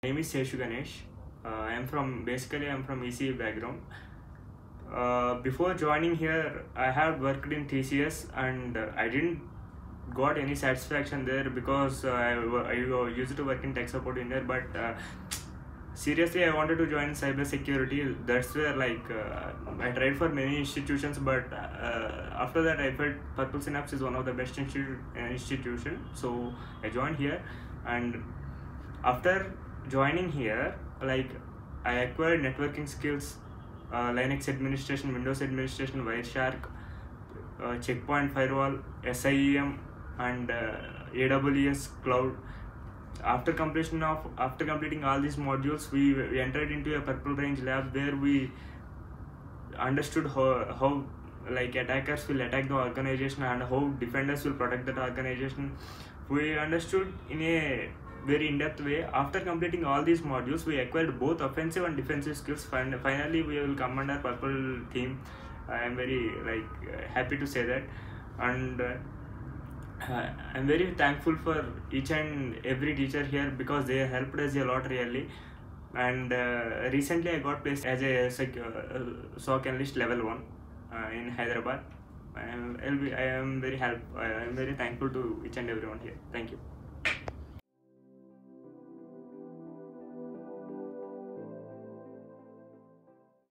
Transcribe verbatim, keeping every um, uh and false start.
name is Seshu Ganesh. Uh, I am from basically I am from E C E background. Uh, before joining here, I have worked in T C S and uh, I didn't got any satisfaction there because uh, I, I used to work in tech support in there. But uh, seriously, I wanted to join cyber security. That's where like uh, I tried for many institutions, but uh, after that I felt Purple Synapse is one of the best institu institution. So I joined here, and after joining here, like I acquired networking skills, uh, Linux administration, Windows administration, Wireshark, uh, Checkpoint Firewall, SIEM, and uh, A W S Cloud. After completion of after completing all these modules, we, we entered into a Purple Range lab where we understood how, how like attackers will attack the organization and how defenders will protect that organization. We understood in a very in-depth way. After completing all these modules, we acquired both offensive and defensive skills. And finally, we will come under Purple team. I am very like happy to say that, and uh, I'm very thankful for each and every teacher here because they helped us a lot really. And uh, recently, I got placed as a S O C, uh, S O C analyst level one uh, in Hyderabad. I am, I am very help. I am very thankful to each and everyone here. Thank you.